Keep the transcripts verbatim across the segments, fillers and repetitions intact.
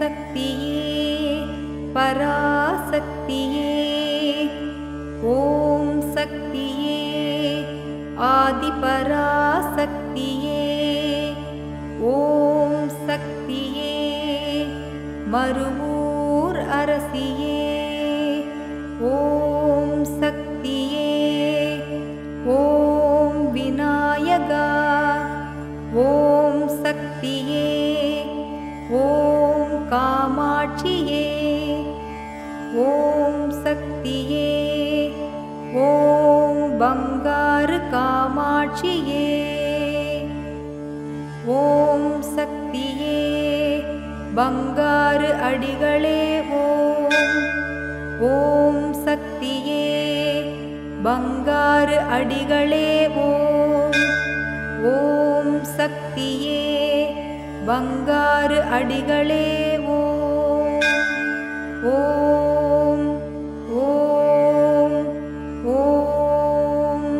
சக்தியே பராசக்தியே ஓம் சக்தியே ஆதி பராசக்தியே ஓம் சக்தியே மருவூர் அரசியே ஓம் சக்தியே ஓம் விநாயகா ஓம் சக்தியே ஓம் காமாட்சியே ஓம் சக்தியே ஓம் பங்காரு காமாட்சியே ஓம் சக்தியே பங்காரு அடிகளே ஓம் ஓம் சக்தியே பங்காரு அடிகளே ஓம் ஓம் சக்தியே பங்காரு அடிகளே ஓம் ஓம் ஓம் ஓம்.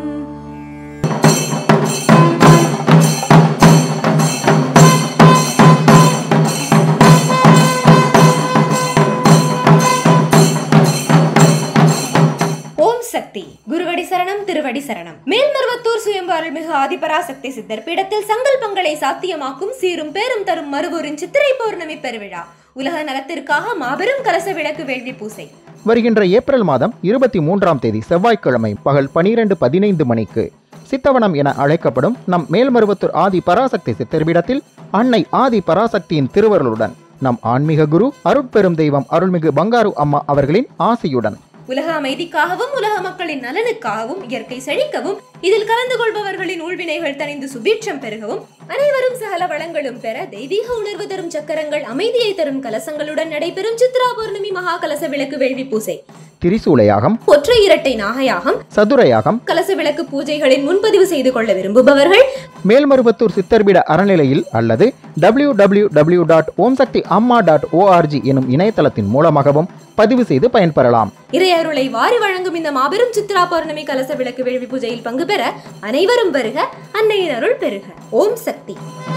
ஓம் சக்தி குருவடி சரணம் திருவடி சரணம். மேல்மருவத்தூர் சுயம்பு அருள்மிகு ஆதிபராசக்தி சித்தர் பீடத்தில் சங்கல்பங்களை சாத்தியமாக்கும் சீரும் பேரும் தரும் மருவூரின் சித்திரை பௌர்ணமி பெருவிழா. உலக நலத்திற்காக மாபெரும் கலச விளக்கு வேள்வி பூசை வருகின்ற ஏப்ரல் மாதம் இருபத்தி மூன்றாம் தேதி செவ்வாய்க்கிழமை பகல் பனிரெண்டு பதினைந்து மணிக்கு சித்தவனம் என அழைக்கப்படும் நம் மேல்மருவத்தூர் ஆதி பராசக்தி சித்தர் பீடத்தில் அன்னை ஆதி பராசக்தியின் திருவருளுடன் நம் ஆன்மீக குரு அருட்பெரும் தெய்வம் அருள்மிகு பங்காரு அம்மா அவர்களின் ஆசையுடன் உலக அமைதிக்காகவும் உலக மக்களின் நலனுக்காகவும் இயற்கை செழிக்கவும் இதில் கலந்து கொள்பவர்களின் ஊழ்வினைகள் தணிந்து சுபீட்சம் பெருகவும் அனைவரும் சகல வளங்களும் பெற தெய்வீக உணர்வு தரும் சக்கரங்கள் அமைதியை தரும் கலசங்களுடன் நடைபெறும் சித்ரா பௌர்ணமி மகா கலச விளக்கு வேள்வி பூசை. திரிசூலயாகம், ஒற்றை இரட்டை நாகயாகம், சதுரயாகம், கலச விளக்கு பூஜைகளின் முன்பதிவு செய்து கொள்ள விரும்புபவர்கள் மேல்மருவத்தூர் சித்தர்பீட அறநிலையில் அல்லது W W W dot Om Shakti Amma dot O R G எனும் இணையதளத்தின் மூலமாகவும் பதிவு செய்து பயன்பெறலாம். இறையருளை வாரி வழங்கும் இந்த மாபெரும் சித்ரா பௌர்ணமி கலச விளக்கு வேள்வி பூஜையில் பங்கு பெற அனைவரும் வருக, அன்னையின் அருள் பெருக. ஓம் சக்தி.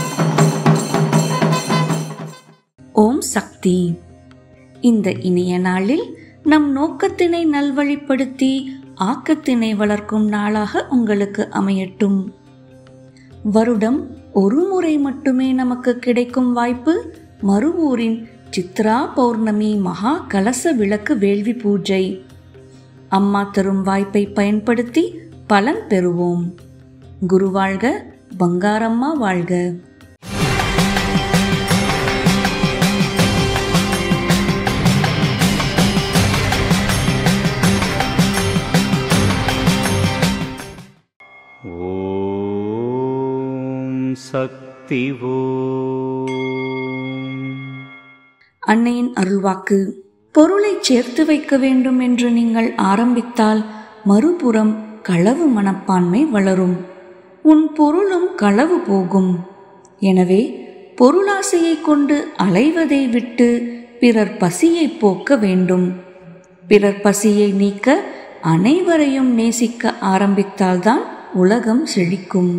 ஓம் சக்தி. இந்த இனிய நாளில் நம் நோக்கத்தினை நல்வழிப்படுத்தி ஆக்கத்தினை வளர்க்கும் நாளாக உங்களுக்கு அமையட்டும். வருடம் ஒரு முறை மட்டுமே நமக்கு கிடைக்கும் வாய்ப்பு மருவூரின் சித்ரா பௌர்ணமி மகா கலச விளக்கு வேள்வி பூஜை. அம்மா தரும் வாய்ப்பை பயன்படுத்தி பலன் பெறுவோம். குரு வாழ்க, பங்காரம்மா வாழ்க. ஓம் சக்தி. அன்னையின் அருள்வாக்கு. பொருளை சேர்த்து வைக்க வேண்டும் என்று நீங்கள் ஆரம்பித்தால் மறுபுறம் களவு மனப்பான்மை வளரும். உன் பொருளும் களவு போகும். எனவே பொருளாசையை கொண்டு அலைவதை விட்டு பிறர் பசியை போக்க வேண்டும். பிறர் பசியை நீக்க அனைவரையும் நேசிக்க ஆரம்பித்தால்தான் உலகம் செழிக்கும்.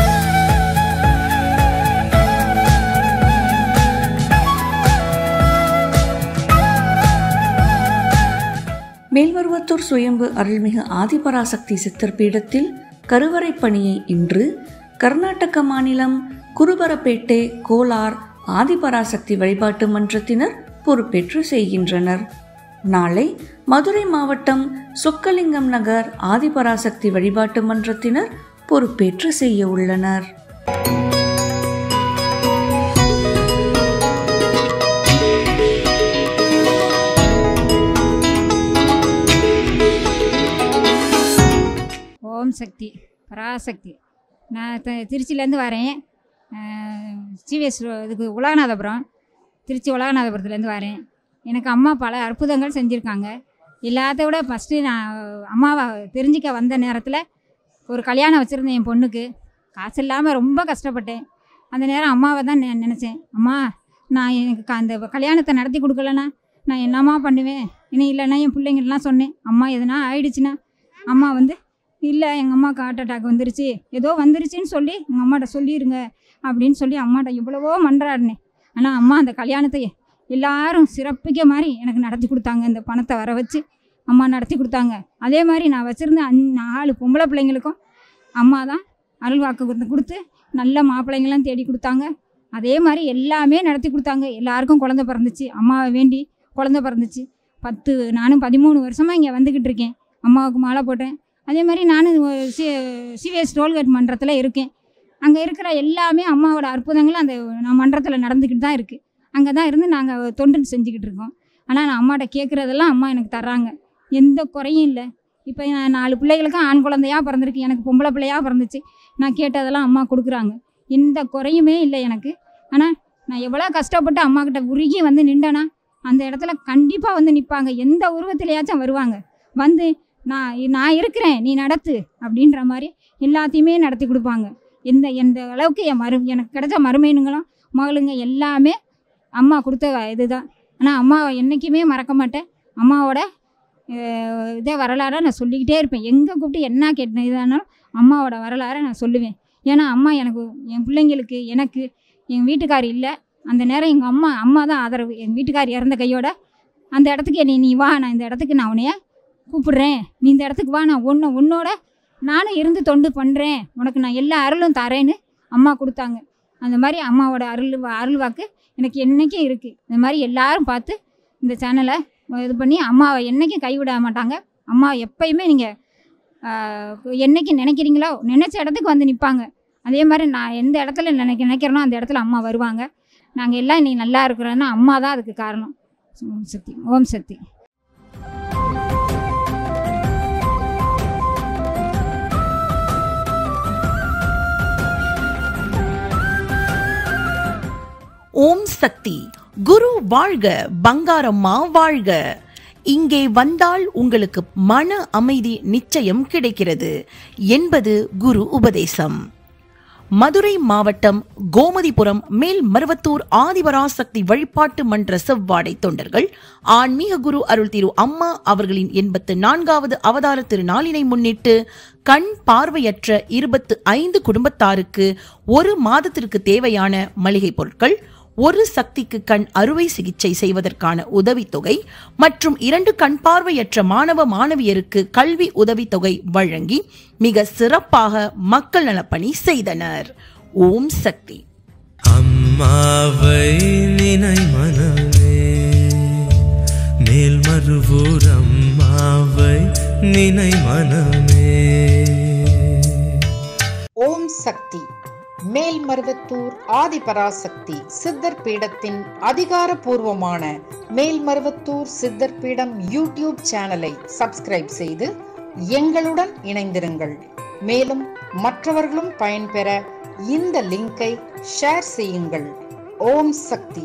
மேல்மருவத்தூர் சுயம்பு அருள்மிகு ஆதிபராசக்தி சித்தர் பீடத்தில் கருவறை பணியை இன்று கர்நாடக மாநிலம் குருபரப்பேட்டை கோலார் ஆதிபராசக்தி வழிபாட்டு மன்றத்தினர் பொறுப்பேற்று செய்கின்றனர். நாளை மதுரை மாவட்டம் சொக்கலிங்கம் நகர் ஆதிபராசக்தி வழிபாட்டு மன்றத்தினர் பொறுப்பேற்று செய்ய உள்ளனர். ஓம் சக்தி பராசக்தி. நான் திருச்சியிலேருந்து வரேன். சிவிஎஸ் இதுக்கு உலகநாதபுரம், திருச்சி உலகநாதபுரத்துலேருந்து வரேன். எனக்கு அம்மா பல அற்புதங்கள் செஞ்சுருக்காங்க. எல்லாத்த விட ஃபஸ்ட்டு நான் அம்மாவை தெரிஞ்சிக்க வந்த நேரத்தில் ஒரு கல்யாணம் வச்சுருந்தேன் என் பொண்ணுக்கு. காசு இல்லாமல் ரொம்ப கஷ்டப்பட்டேன். அந்த நேரம் அம்மாவை தான் நான் நினச்சேன். அம்மா, நான் எனக்கு அந்த கல்யாணத்தை நடத்தி கொடுக்கலன்னா நான் என்னம்மா பண்ணுவேன், இனி இல்லைன்னா என் பிள்ளைங்கள்லாம் சொன்னேன். அம்மா எதுனா ஆயிடுச்சுன்னா அம்மா வந்து இல்லை எங்கள் அம்மாவுக்கு ஹார்ட் அட்டாக் வந்துருச்சு, ஏதோ வந்துருச்சுன்னு சொல்லி எங்கள் அம்மாட்ட சொல்லிடுங்க அப்படின்னு சொல்லி அம்மாட்ட எவ்வளவோ மன்றாடினேன். ஆனால் அம்மா அந்த கல்யாணத்தை எல்லாரும் சிறப்பிக்க மாதிரி எனக்கு நடத்தி கொடுத்தாங்க. இந்த பணத்தை வர வச்சு அம்மா நடத்தி கொடுத்தாங்க. அதே மாதிரி நான் வச்சுருந்த அந் நாலு பொம்பளை பிள்ளைங்களுக்கும் அம்மா தான் அருள் வாக்கு கொடுத்து கொடுத்து நல்ல மாப்பிள்ளைங்களாம் தேடி கொடுத்தாங்க. அதே மாதிரி எல்லாமே நடத்தி கொடுத்தாங்க. எல்லாருக்கும் குழந்த பிறந்துச்சு. அம்மாவை வேண்டி குழந்த பிறந்துச்சு. பத்து நானும் பதிமூணு வருஷமாக இங்கே வந்துக்கிட்டு இருக்கேன். அம்மாவுக்கு மாலை போட்டேன். அதே மாதிரி நானும் சி சிவிஎஸ் டோல்கேட் மன்றத்தில் இருக்கேன். அங்கே இருக்கிற எல்லாமே அம்மாவோட அற்புதங்களும் அந்த நான் மன்றத்தில் நடந்துக்கிட்டு தான் இருக்குது. அங்கே தான் இருந்து நாங்கள் தொண்டு செஞ்சுக்கிட்டு இருக்கோம். ஆனால் நான் அம்மாட்ட கேட்குறதெல்லாம் அம்மா எனக்கு தர்றாங்க. எந்த குறையும் இல்லை. இப்போ நான் நாலு பிள்ளைகளுக்கும் ஆண் குழந்தையாக பிறந்திருக்கு. எனக்கு பொம்பளை பிள்ளையாக பிறந்துச்சு. நான் கேட்டதெல்லாம் அம்மா கொடுக்குறாங்க. எந்த குறையுமே இல்லை எனக்கு. ஆனால் நான் எவ்வளோ கஷ்டப்பட்டு அம்மாக்கிட்ட உருகி வந்து நின்றேன்னா அந்த இடத்துல கண்டிப்பாக வந்து நிற்பாங்க. எந்த உருவத்திலையாச்சும் வருவாங்க. வந்து நான் நான் இருக்கிறேன், நீ நடத்து அப்படின்ற மாதிரி எல்லாத்தையுமே நடத்தி கொடுப்பாங்க. எந்த எந்த அளவுக்கு என் மரு எனக்கு கிடைச்ச மருமைனுங்களும் மகளுங்க எல்லாமே அம்மா கொடுத்த இதுதான். ஆனால் அம்மாவை என்றைக்குமே மறக்க மாட்டேன். அம்மாவோட இதே வரலாறை நான் சொல்லிக்கிட்டே இருப்பேன். எங்கே கூப்பிட்டு என்ன கேட்டேன் இதானாலும் அம்மாவோட வரலாறை நான் சொல்லுவேன். ஏன்னா அம்மா எனக்கு, என் பிள்ளைங்களுக்கு, எனக்கு எங்கள் வீட்டுக்கார் இல்லை. அந்த நேரம் எங்கள் அம்மா அம்மா தான் ஆதரவு. எங்கள் வீட்டுக்கார் இறந்த கையோட அந்த இடத்துக்கு நீ நீ வா, நான் இந்த இடத்துக்கு நான் உன்னைய கூப்பிடுறேன், நீ இந்த இடத்துக்கு வா, நான் ஒன்று உன்னோட நானும் இருந்து தொண்டு பண்ணுறேன், உனக்கு நான் எல்லா அருளும் தரேன்னு அம்மா கொடுத்தாங்க. அந்த மாதிரி அம்மாவோட அருள் அருள் வாக்கு எனக்கு என்றைக்கும் இருக்குது. இந்த மாதிரி எல்லாரும் பார்த்து இந்த சேனலை இது பண்ணி அம்மாவை என்றைக்கும் கைவிட மாட்டாங்க. அம்மா எப்பயுமே நீங்கள் என்றைக்கு நினைக்கிறீங்களோ நினச்ச இடத்துக்கு வந்து நிற்பாங்க. அதே மாதிரி நான் எந்த இடத்துல நினைக்க நினைக்கிறேனோ அந்த இடத்துல அம்மா வருவாங்க. நாங்கள் எல்லாம் இன்னைக்கு நல்லா இருக்கிறோன்னா அம்மா தான் அதுக்கு காரணம். ஓம் சக்தி, ஓம் சக்தி. ஓம் சக்தி. குரு வாழ்க, பங்காரம்மா வாழ்க. இங்கே வந்தால் உங்களுக்கு மன அமைதி நிச்சயம் கிடைக்கிறது என்பது குரு உபதேசம். மதுரை மாவட்டம் கோமதிபுரம் மேல்மருவத்தூர் ஆதிபராசக்தி வழிபாட்டு மன்ற செவ்வாடை தொண்டர்கள் ஆன்மீக குரு அருள் திரு அம்மா அவர்களின் எண்பத்து நான்காவது அவதார திருநாளினை முன்னிட்டு கண் பார்வையற்ற இருபத்து ஐந்து குடும்பத்தாருக்கு ஒரு மாதத்திற்கு தேவையான மளிகை பொருட்கள், ஒரு சக்திக்கு கண் அறுவை சிகிச்சை செய்வதற்கான உதவித்தொகை மற்றும் இரண்டு கண் பார்வையற்ற மாணவ மாணவியருக்கு கல்வி உதவித்தொகை வழங்கி மிக சிறப்பாக மக்கள் நலப்பணி செய்தனர். ஓம் சக்தி. அம்மாவை நினை மனமே, மேல்மருவூர் அம்மாவை நினை மனமே. ஓம் சக்தி. மேல்மருவத்தூர் ஆதிபராசக்தி சித்தர் பீடத்தின் அதிகாரப்பூர்வமான மேல்மருவத்தூர் சித்தர் பீடம் யூடியூப் சேனலை சப்ஸ்கிரைப் செய்து எங்களுடன் இணைந்திருங்கள். மேலும் மற்றவர்களும் பயன்பெற இந்த லிங்கை ஷேர் செய்யுங்கள். ஓம் சக்தி.